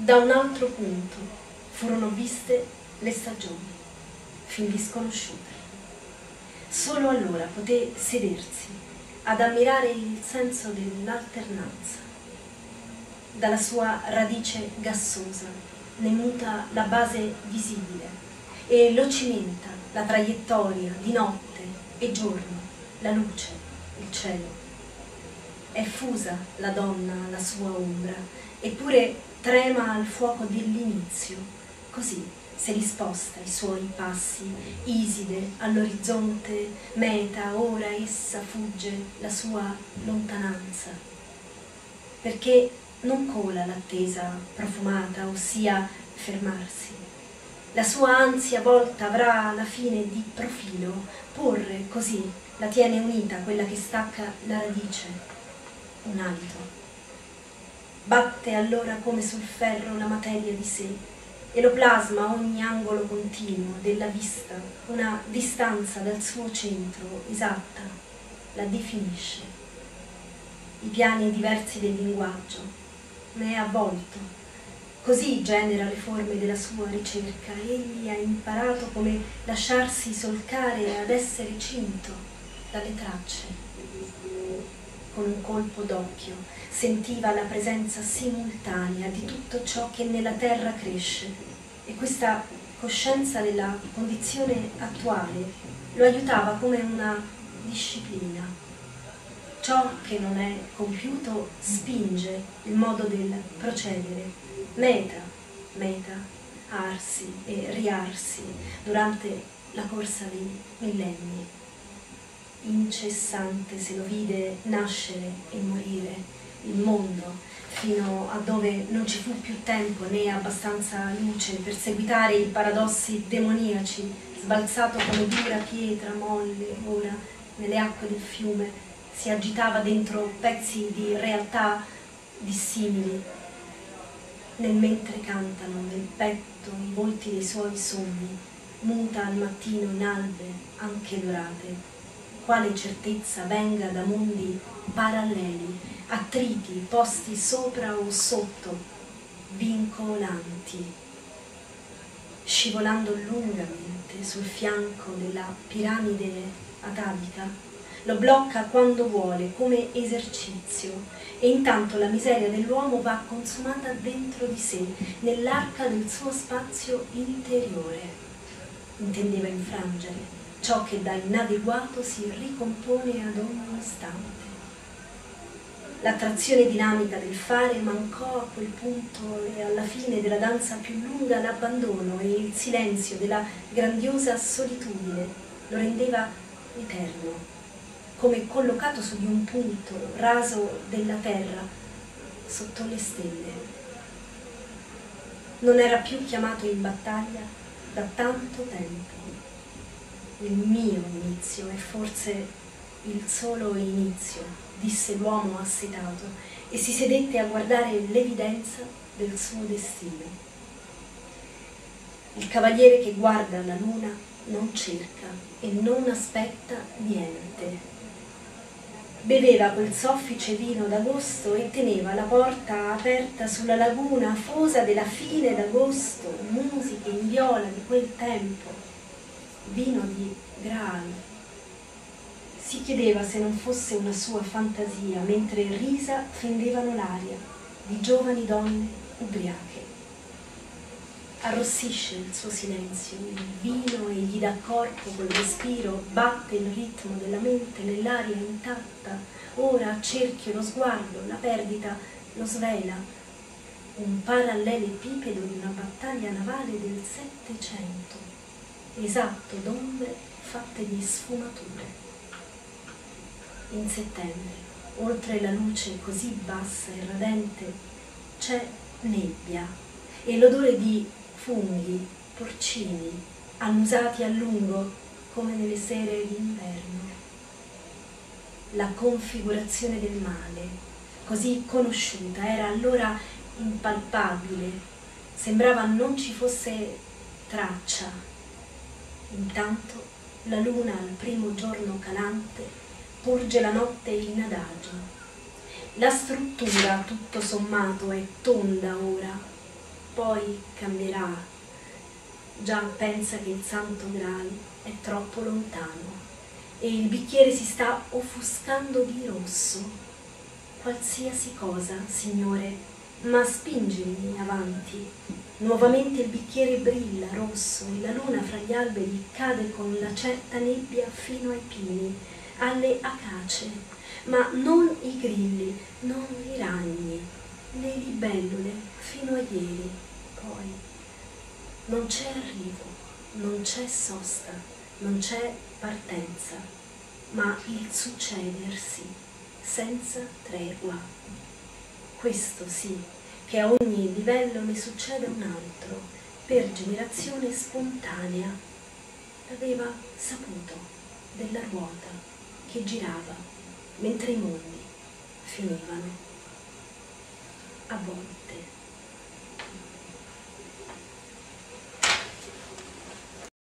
Da un altro punto furono viste le stagioni, fin disconosciute. Solo allora poté sedersi ad ammirare il senso dell'alternanza. Dalla sua radice gassosa ne muta la base visibile e lo cimenta la traiettoria di notte e giorno, la luce, il cielo. È fusa la donna alla sua ombra, eppure trema al fuoco dell'inizio, così se li sposta i suoi passi, Iside all'orizzonte, meta, ora essa fugge la sua lontananza, perché non cola l'attesa profumata, ossia fermarsi. La sua ansia volta avrà alla fine di profilo, porre così la tiene unita quella che stacca la radice, un alito. Batte allora come sul ferro la materia di sé e lo plasma ogni angolo continuo della vista, una distanza dal suo centro esatta, la definisce. I piani diversi del linguaggio ne è avvolto. Così genera le forme della sua ricerca. Egli ha imparato come lasciarsi solcare ad essere cinto dalle tracce. Con un colpo d'occhio sentiva la presenza simultanea di tutto ciò che nella terra cresce e questa coscienza della condizione attuale lo aiutava come una disciplina. Ciò che non è compiuto spinge il modo del procedere. Meta, arsi e riarsi durante la corsa dei millenni. Incessante se lo vide nascere e morire il mondo, fino a dove non ci fu più tempo né abbastanza luce per seguitare i paradossi demoniaci, sbalzato come dura pietra molle ora nelle acque del fiume, si agitava dentro pezzi di realtà dissimili. Nel mentre cantano nel petto i volti dei suoi sogni, muta al mattino in albe anche dorate, quale certezza venga da mondi paralleli, attriti posti sopra o sotto, vincolanti. Scivolando lungamente sul fianco della piramide atavica, lo blocca quando vuole, come esercizio, e intanto la miseria dell'uomo va consumata dentro di sé, nell'arca del suo spazio interiore. Intendeva infrangere ciò che da inadeguato si ricompone ad ogni istante. L'attrazione dinamica del fare mancò a quel punto e alla fine della danza più lunga l'abbandono e il silenzio della grandiosa solitudine lo rendeva eterno, come collocato su di un punto raso della terra, sotto le stelle. Non era più chiamato in battaglia da tanto tempo. Il mio inizio è forse il solo inizio, disse l'uomo assetato, e si sedette a guardare l'evidenza del suo destino. Il cavaliere che guarda la luna non cerca e non aspetta niente. Beveva quel soffice vino d'agosto e teneva la porta aperta sulla laguna afosa della fine d'agosto, musiche in viola di quel tempo, vino di Graal. Si chiedeva se non fosse una sua fantasia, mentre risa fendevano l'aria di giovani donne ubriache. Arrossisce il suo silenzio, il vino e gli dà corpo col respiro, batte il ritmo della mente nell'aria intatta, ora a cerchio lo sguardo, la perdita lo svela, un parallelepipedo di una battaglia navale del Settecento, esatto d'ombre fatte di sfumature. In settembre, oltre la luce così bassa e radente, c'è nebbia e l'odore di funghi, porcini, annusati a lungo come nelle sere d'inverno. La configurazione del male, così conosciuta, era allora impalpabile, sembrava non ci fosse traccia. Intanto la luna al primo giorno calante porge la notte in adagio. La struttura, tutto sommato, è tonda ora, poi cambierà. Già pensa che il Santo Graal è troppo lontano e il bicchiere si sta offuscando di rosso. Qualsiasi cosa, Signore, ma spingimi avanti. Nuovamente il bicchiere brilla rosso e la luna fra gli alberi cade con la certa nebbia fino ai pini, alle acacie, ma non i grilli, non i ragni, le libellule fino a ieri. Poi non c'è arrivo, non c'è sosta, non c'è partenza, ma il succedersi senza tregua. Questo sì, che a ogni livello ne succede un altro, per generazione spontanea. L'aveva saputo della ruota che girava mentre i mondi finivano. A volte